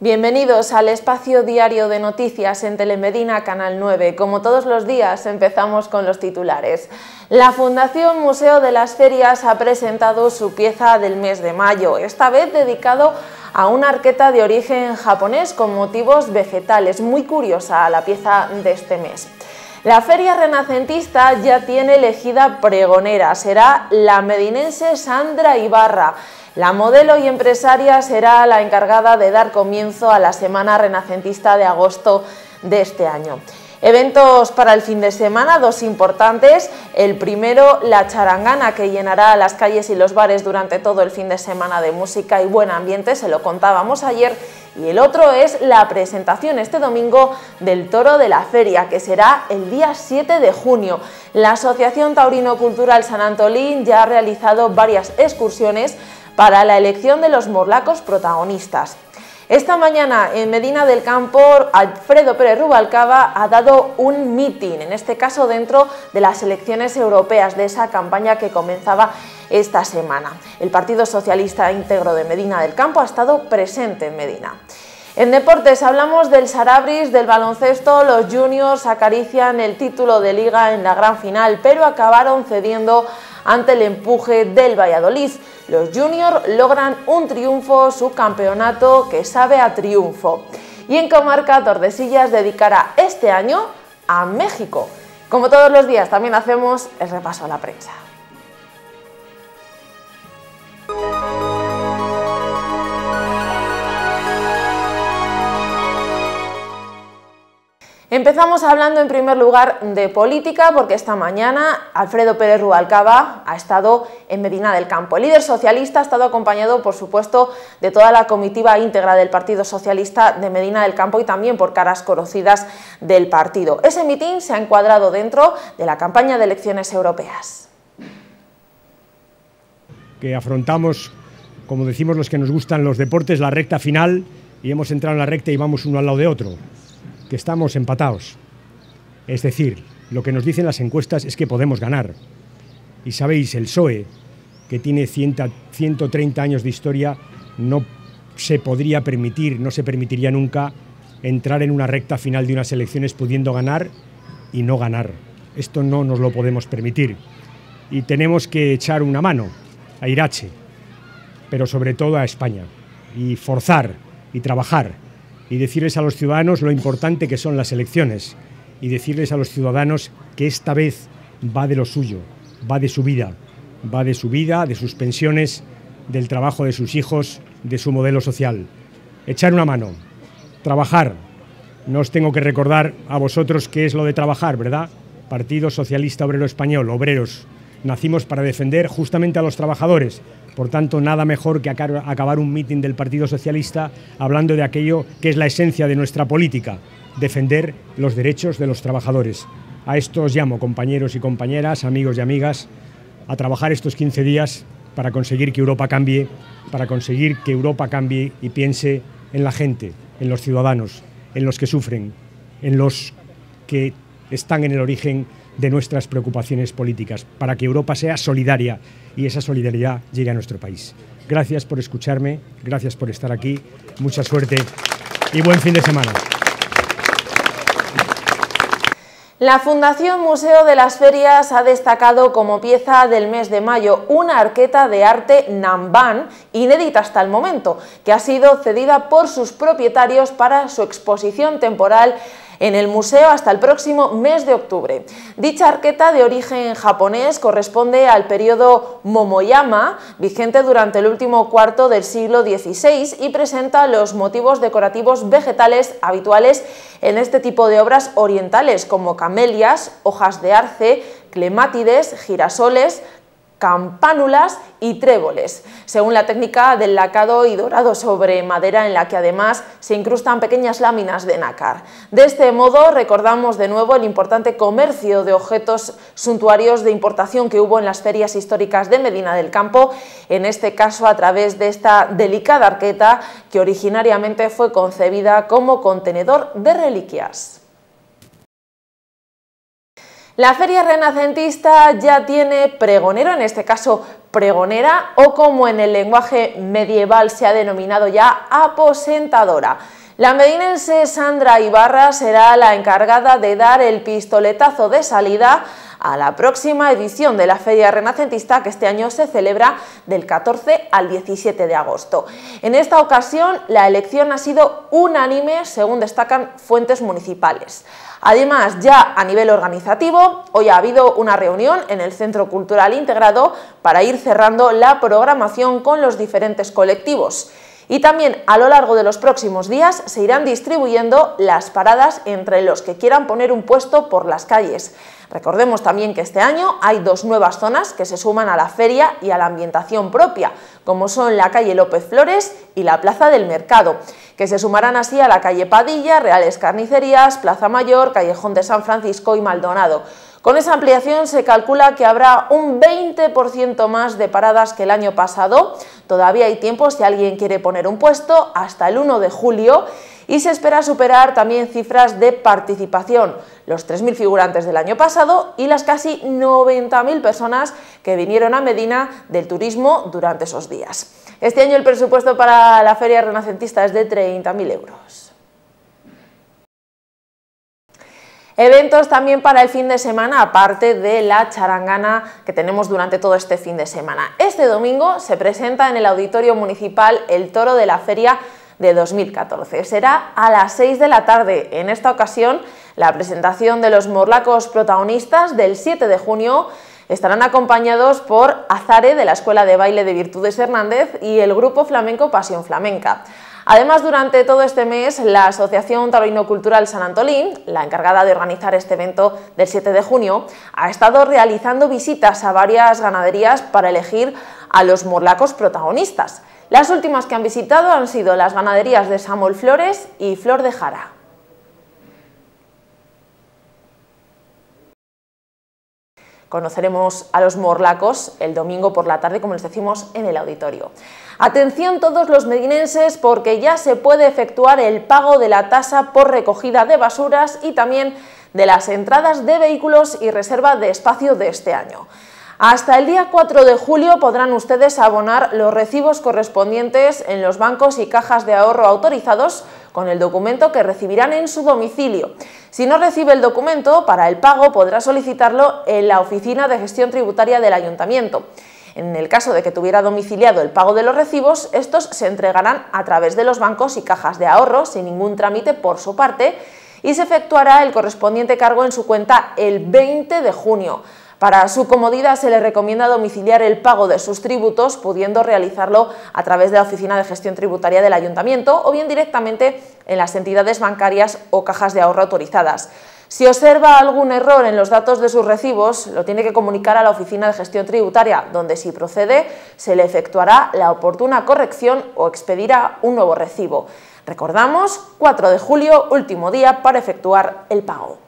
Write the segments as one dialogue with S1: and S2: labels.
S1: Bienvenidos al espacio diario de noticias en Telemedina Canal 9. Como todos los días, empezamos con los titulares. La Fundación Museo de las Ferias ha presentado su pieza del mes de mayo, esta vez dedicado a una arqueta de origen japonés con motivos vegetales. Muy curiosa la pieza de este mes. La feria renacentista ya tiene elegida pregonera, será la medinense Sandra Ibarra. La modelo y empresaria será la encargada de dar comienzo a la Semana Renacentista de agosto de este año. Eventos para el fin de semana, dos importantes. El primero, la charangana, que llenará las calles y los bares durante todo el fin de semana de música y buen ambiente, se lo contábamos ayer. Y el otro es la presentación este domingo del Toro de la Feria, que será el día 7 de junio. La Asociación Taurino Cultural San Antolín ya ha realizado varias excursiones para la elección de los morlacos protagonistas. Esta mañana en Medina del Campo, Alfredo Pérez Rubalcaba ha dado un mitin, en este caso dentro de las elecciones europeas, de esa campaña que comenzaba esta semana. El Partido Socialista Íntegro de Medina del Campo ha estado presente en Medina. En deportes hablamos del Sarabris, del baloncesto. Los juniors acarician el título de liga en la gran final, pero acabaron cediendo ante el empuje del Valladolid. Los juniors logran un triunfo, su campeonato que sabe a triunfo. Y en Comarca, Tordesillas dedicará este año a México. Como todos los días, también hacemos el repaso a la prensa. Empezamos hablando en primer lugar de política, porque esta mañana Alfredo Pérez Rubalcaba ha estado en Medina del Campo. El líder socialista ha estado acompañado, por supuesto, de toda la comitiva íntegra del Partido Socialista de Medina del Campo y también por caras conocidas del partido. Ese mitin se ha encuadrado dentro de la campaña de elecciones europeas.
S2: Que afrontamos, como decimos los que nos gustan los deportes, la recta final, y hemos entrado en la recta y vamos uno al lado de otro, que estamos empatados. Es decir, lo que nos dicen las encuestas es que podemos ganar. Y sabéis, el PSOE, que tiene 130 años de historia, no se podría permitir, no se permitiría nunca entrar en una recta final de unas elecciones pudiendo ganar y no ganar. Esto no nos lo podemos permitir. Y tenemos que echar una mano a Irache, pero sobre todo a España, y forzar y trabajar, y decirles a los ciudadanos lo importante que son las elecciones, y decirles a los ciudadanos que esta vez va de lo suyo, va de su vida, de sus pensiones, del trabajo de sus hijos, de su modelo social. Echar una mano, trabajar. No os tengo que recordar a vosotros qué es lo de trabajar, ¿verdad? Partido Socialista Obrero Español, obreros. Nacimos para defender justamente a los trabajadores. Por tanto, nada mejor que acabar un mitin del Partido Socialista hablando de aquello que es la esencia de nuestra política, defender los derechos de los trabajadores. A esto os llamo, compañeros y compañeras, amigos y amigas, a trabajar estos 15 días para conseguir que Europa cambie, y piense en la gente, en los ciudadanos, en los que sufren, en los que están en el origen de nuestras preocupaciones políticas, para que Europa sea solidaria y esa solidaridad llegue a nuestro país. Gracias por escucharme, gracias por estar aquí, mucha suerte y buen fin de semana.
S1: La Fundación Museo de las Ferias ha destacado como pieza del mes de mayo una arqueta de arte Nanban, inédita hasta el momento, que ha sido cedida por sus propietarios para su exposición temporal en el museo hasta el próximo mes de octubre. Dicha arqueta de origen japonés corresponde al periodo Momoyama, vigente durante el último cuarto del siglo XVI, y presenta los motivos decorativos vegetales habituales en este tipo de obras orientales, como camelias, hojas de arce, clemátides, girasoles, campánulas y tréboles, según la técnica del lacado y dorado sobre madera, en la que además se incrustan pequeñas láminas de nácar. De este modo recordamos de nuevo el importante comercio de objetos suntuarios de importación que hubo en las ferias históricas de Medina del Campo, en este caso a través de esta delicada arqueta que originariamente fue concebida como contenedor de reliquias. La feria renacentista ya tiene pregonero, en este caso pregonera, o como en el lenguaje medieval se ha denominado ya, aposentadora. La medinense Sandra Ibarra será la encargada de dar el pistoletazo de salida a la próxima edición de la Feria Renacentista, que este año se celebra del 14 al 17 de agosto. En esta ocasión, la elección ha sido unánime, según destacan fuentes municipales. Además, ya a nivel organizativo, hoy ha habido una reunión en el Centro Cultural Integrado para ir cerrando la programación con los diferentes colectivos. Y también a lo largo de los próximos días se irán distribuyendo las paradas entre los que quieran poner un puesto por las calles. Recordemos también que este año hay dos nuevas zonas que se suman a la feria y a la ambientación propia, como son la calle López Flores y la Plaza del Mercado, que se sumarán así a la calle Padilla, Reales Carnicerías, Plaza Mayor, Callejón de San Francisco y Maldonado. Con esa ampliación se calcula que habrá un 20% más de paradas que el año pasado. Todavía hay tiempo si alguien quiere poner un puesto hasta el 1 de julio y se espera superar también cifras de participación, los 3.000 figurantes del año pasado y las casi 90.000 personas que vinieron a Medina del turismo durante esos días. Este año el presupuesto para la Feria Renacentista es de 30.000 euros. Eventos también para el fin de semana, aparte de la charangana que tenemos durante todo este fin de semana. Este domingo se presenta en el Auditorio Municipal el toro de la Feria de 2014. Será a las 6 de la tarde. En esta ocasión, la presentación de los morlacos protagonistas del 7 de junio estarán acompañados por Azare de la Escuela de Baile de Virtudes Hernández y el grupo flamenco Pasión Flamenca. Además, durante todo este mes, la Asociación Taurino Cultural San Antolín, la encargada de organizar este evento del 7 de junio, ha estado realizando visitas a varias ganaderías para elegir a los morlacos protagonistas. Las últimas que han visitado han sido las ganaderías de Samuel Flores y Flor de Jara. Conoceremos a los morlacos el domingo por la tarde, como les decimos, en el auditorio. Atención todos los medinenses, porque ya se puede efectuar el pago de la tasa por recogida de basuras y también de las entradas de vehículos y reserva de espacio de este año. Hasta el día 4 de julio podrán ustedes abonar los recibos correspondientes en los bancos y cajas de ahorro autorizados con el documento que recibirán en su domicilio. Si no recibe el documento para el pago, podrá solicitarlo en la Oficina de Gestión Tributaria del Ayuntamiento. En el caso de que tuviera domiciliado el pago de los recibos, estos se entregarán a través de los bancos y cajas de ahorro sin ningún trámite por su parte y se efectuará el correspondiente cargo en su cuenta el 20 de junio. Para su comodidad se le recomienda domiciliar el pago de sus tributos, pudiendo realizarlo a través de la Oficina de Gestión Tributaria del Ayuntamiento o bien directamente en las entidades bancarias o cajas de ahorro autorizadas. Si observa algún error en los datos de sus recibos, lo tiene que comunicar a la Oficina de Gestión Tributaria, donde si procede se le efectuará la oportuna corrección o expedirá un nuevo recibo. Recordamos, 4 de julio, último día para efectuar el pago.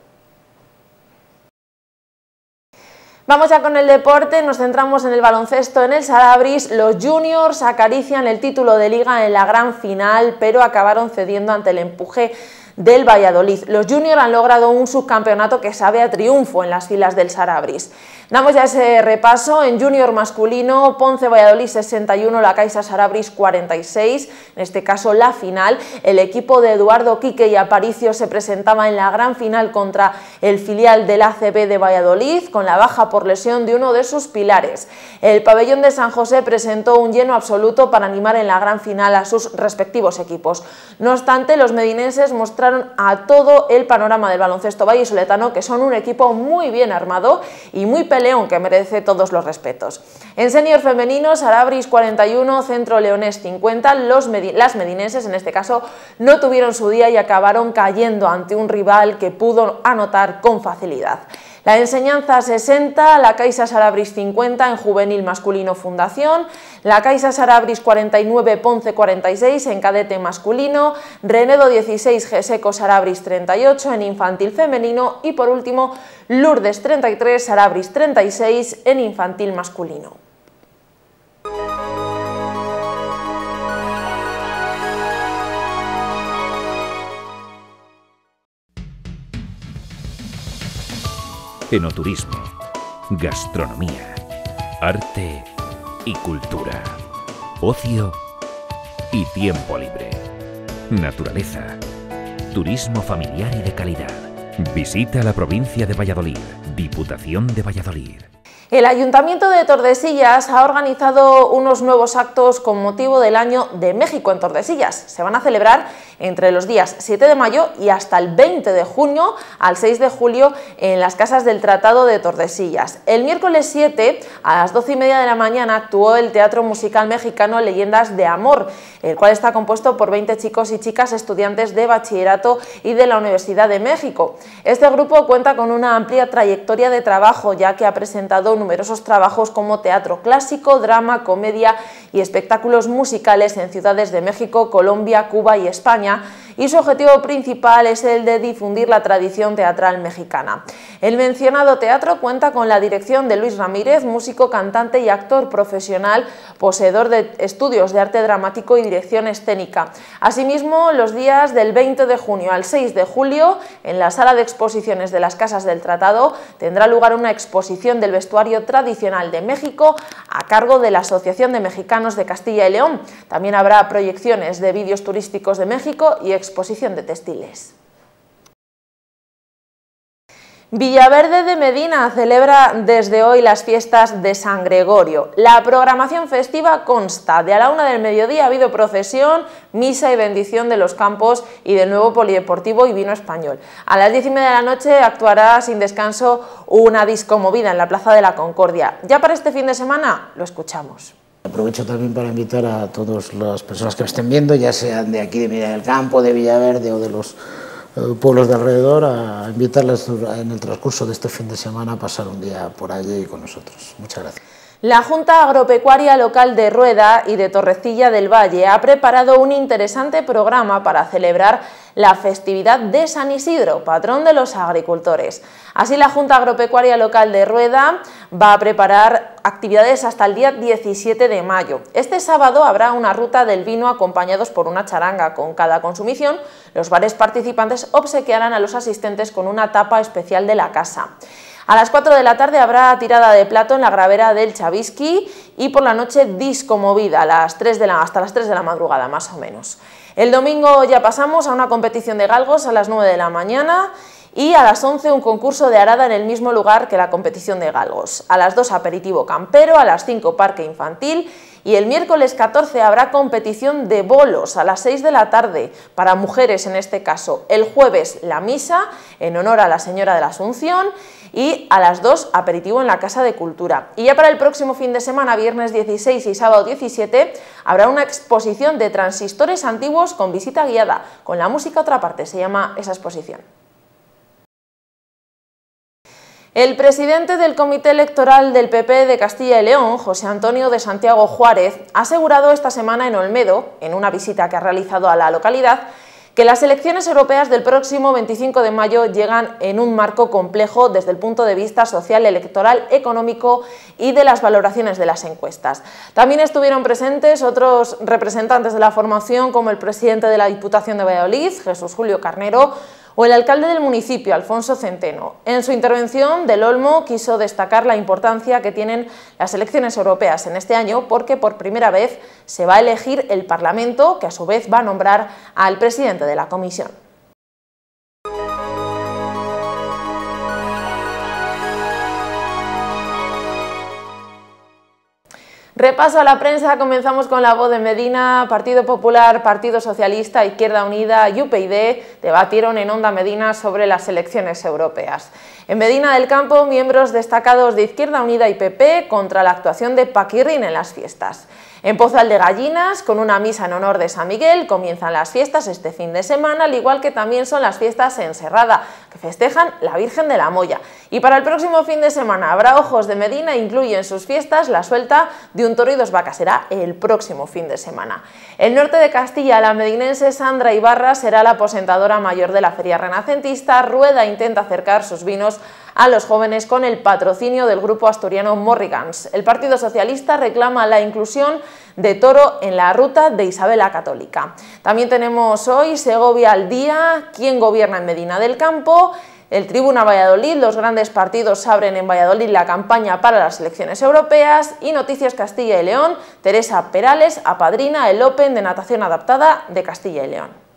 S1: Vamos ya con el deporte, nos centramos en el baloncesto. En el Sarabris, los juniors acarician el título de liga en la gran final, pero acabaron cediendo ante el empuje del Valladolid. Los juniors han logrado un subcampeonato que sabe a triunfo en las filas del Sarabris. Damos ya ese repaso. En junior masculino, Ponce Valladolid 61, la Caixa Sarabris 46, en este caso la final. El equipo de Eduardo Quique y Aparicio se presentaba en la gran final contra el filial del ACB de Valladolid, con la baja por lesión de uno de sus pilares. El pabellón de San José presentó un lleno absoluto para animar en la gran final a sus respectivos equipos. No obstante, los medinenses mostraron a todo el panorama del baloncesto vallisoletano que son un equipo muy bien armado y muy peleón, que merece todos los respetos. En senior femenino, Sarabris 41, Centro Leonés 50, las medinenses en este caso no tuvieron su día y acabaron cayendo ante un rival que pudo anotar con facilidad. La enseñanza 60, la Caixa Sarabris 50 en juvenil masculino fundación, la Caixa Sarabris 49, Ponce 46 en cadete masculino, Renedo 16, Geseco Sarabris 38 en infantil femenino y por último Lourdes 33, Sarabris 36 en infantil masculino.
S3: Enoturismo, gastronomía, arte y cultura, ocio y tiempo libre. naturaleza, turismo familiar y de calidad. Visita la provincia de Valladolid, Diputación de Valladolid.
S1: El Ayuntamiento de Tordesillas ha organizado unos nuevos actos con motivo del Año de México en Tordesillas. Se van a celebrar entre los días 7 de mayo y hasta el 20 de junio al 6 de julio en las Casas del Tratado de Tordesillas. El miércoles 7 a las 12:30 de la mañana actuó el Teatro Musical Mexicano Leyendas de Amor, el cual está compuesto por 20 chicos y chicas estudiantes de bachillerato y de la Universidad de México. Este grupo cuenta con una amplia trayectoria de trabajo, ya que ha presentado numerosos trabajos como teatro clásico, drama, comedia y espectáculos musicales en ciudades de México, Colombia, Cuba y España, y su objetivo principal es el de difundir la tradición teatral mexicana. El mencionado teatro cuenta con la dirección de Luis Ramírez, músico, cantante y actor profesional, poseedor de estudios de arte dramático y dirección escénica. Asimismo, los días del 20 de junio al 6 de julio, en la sala de exposiciones de las Casas del Tratado, tendrá lugar una exposición del vestuario tradicional de México a cargo de la Asociación de Mexicanos de Castilla y León. También habrá proyecciones de vídeos turísticos de México y exposición de textiles. Villaverde de Medina celebra desde hoy las fiestas de San Gregorio. La programación festiva consta de a la 1 del mediodía ha habido procesión, misa y bendición de los campos y del nuevo polideportivo y vino español. A las 10:30 de la noche actuará sin descanso una disco movida en la Plaza de la Concordia. Ya para este fin de semana lo escuchamos.
S4: Aprovecho también para invitar a todas las personas que me estén viendo, ya sean de aquí de Medina del Campo, de Villaverde o de los pueblos de alrededor, a invitarles en el transcurso de este fin de semana a pasar un día por allí con nosotros. Muchas gracias.
S1: La Junta Agropecuaria Local de Rueda y de Torrecilla del Valle ha preparado un interesante programa para celebrar la festividad de San Isidro, patrón de los agricultores. Así, la Junta Agropecuaria Local de Rueda va a preparar actividades hasta el día 17 de mayo. Este sábado habrá una ruta del vino acompañados por una charanga. Con cada consumición, los bares participantes obsequiarán a los asistentes con una tapa especial de la casa. A las 4 de la tarde habrá tirada de plato en la gravera del Chavisqui y por la noche disco movida hasta las 3 de la madrugada más o menos. El domingo ya pasamos a una competición de galgos a las 9 de la mañana y a las 11 un concurso de arada en el mismo lugar que la competición de galgos. A las 2 aperitivo campero, a las 5 parque infantil y el miércoles 14 habrá competición de bolos a las 6 de la tarde, para mujeres en este caso. El jueves la misa en honor a la Señora de la Asunción y a las 2 aperitivo en la Casa de Cultura. Y ya para el próximo fin de semana, viernes 16 y sábado 17, habrá una exposición de transistores antiguos con visita guiada. Con la música otra parte se llama esa exposición. El presidente del Comité Electoral del PP de Castilla y León, José Antonio de Santiago Juárez, ha asegurado esta semana en Olmedo, en una visita que ha realizado a la localidad, que las elecciones europeas del próximo 25 de mayo llegan en un marco complejo desde el punto de vista social, electoral, económico y de las valoraciones de las encuestas. También estuvieron presentes otros representantes de la formación, como el presidente de la Diputación de Valladolid, Jesús Julio Carnero, o el alcalde del municipio, Alfonso Centeno. En su intervención, Del Olmo quiso destacar la importancia que tienen las elecciones europeas en este año, porque por primera vez se va a elegir el Parlamento, que a su vez va a nombrar al presidente de la comisión. Repaso a la prensa, comenzamos con La Voz de Medina. Partido Popular, Partido Socialista, Izquierda Unida y UPyD debatieron en Onda Medina sobre las elecciones europeas. En Medina del Campo, miembros destacados de Izquierda Unida y PP contra la actuación de Paquirrín en las fiestas. En Pozal de Gallinas, con una misa en honor de San Miguel, comienzan las fiestas este fin de semana, al igual que también son las fiestas en Serrada, que festejan la Virgen de la Moya. Y para el próximo fin de semana habrá Ojos de Medina, incluye en sus fiestas la suelta de un toro y 2 vacas, será el próximo fin de semana. El norte de Castilla, la medinense Sandra Ibarra será la aposentadora mayor de la Feria Renacentista. Rueda intenta acercar sus vinos a los jóvenes con el patrocinio del grupo asturiano Morrigans. El Partido Socialista reclama la inclusión de toro en la ruta de Isabel la Católica. También tenemos hoy Segovia al día, quién gobierna en Medina del Campo, el Tribuna Valladolid, los grandes partidos abren en Valladolid la campaña para las elecciones europeas y Noticias Castilla y León, Teresa Perales apadrina el Open de natación adaptada de Castilla y León.